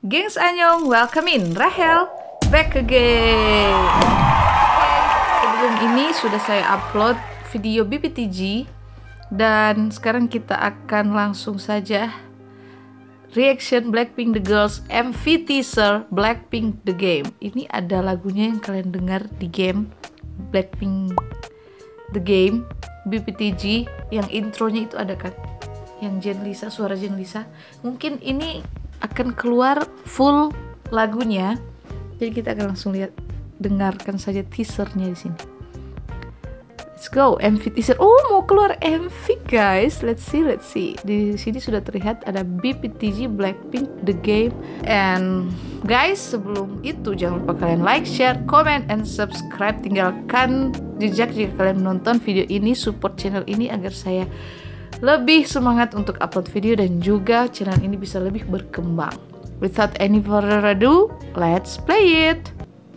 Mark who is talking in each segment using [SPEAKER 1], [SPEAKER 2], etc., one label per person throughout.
[SPEAKER 1] Gengs Anyong, welcome in Rahel back again. Sebelum ini sudah saya upload video BPTG dan sekarang kita akan langsung saja reaction Blackpink The Girls MV teaser Blackpink The Game. Ini ada lagunya yang kalian dengar di game Blackpink The Game BPTG, yang intronya itu ada kan, yang Jen Lisa, suara Jen Lisa. Mungkin ini akan keluar full lagunya, jadi kita akan langsung dengarkan saja teasernya di sini. Let's go, MV teaser. Oh, mau keluar MV guys. Let's see. Di sini sudah terlihat ada BPTG Blackpink The Game. And guys, sebelum itu jangan lupa kalian like, share, comment, and subscribe. Tinggalkan jejak jika kalian menonton video ini. Support channel ini agar saya lebih semangat untuk upload video dan juga channel ini bisa lebih berkembang. Without any further ado, let's play it.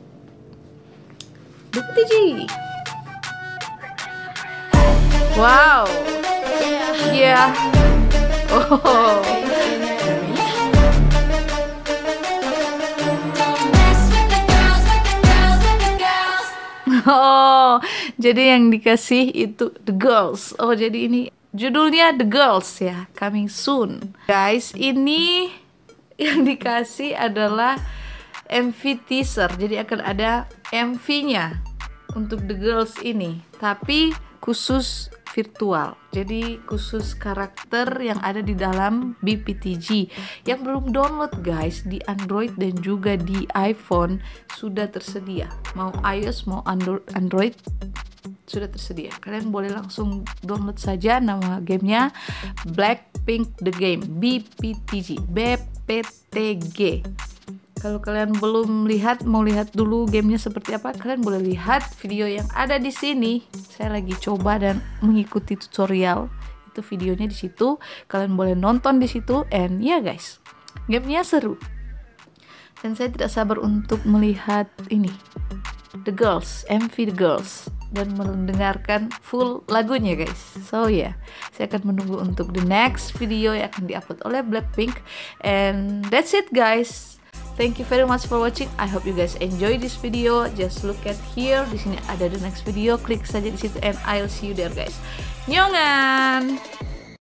[SPEAKER 1] BPTG. Wow. Yeah. Oh. Oh, jadi yang dikasih itu The Girls. Oh, jadi ini judulnya The Girls ya, coming soon. Guys, ini yang dikasih adalah MV teaser. Jadi akan ada MV-nya untuk The Girls ini, tapi khusus virtual. Jadi khusus karakter yang ada di dalam BPTG. Yang belum download guys, di Android dan juga di iPhone sudah tersedia. Mau iOS mau Android sudah tersedia. Kalian boleh langsung download saja. Nama gamenya Blackpink The Game BPTG BPTG. Kalau kalian belum lihat, mau lihat dulu gamenya seperti apa, kalian boleh lihat video yang ada di sini. Saya lagi coba dan mengikuti tutorial. Itu videonya di situ. Kalian boleh nonton di situ. And ya guys, gamenya seru. Dan saya tidak sabar untuk melihat ini, The Girls, MV The Girls, dan mendengarkan full lagunya guys. So ya, saya akan menunggu untuk the next video yang akan diupload oleh Blackpink. And that's it guys. Thank you very much for watching. I hope you guys enjoy this video. Just look at here. Di sini ada the next video. Klik saja di situ and I'll see you there guys. Nyongan.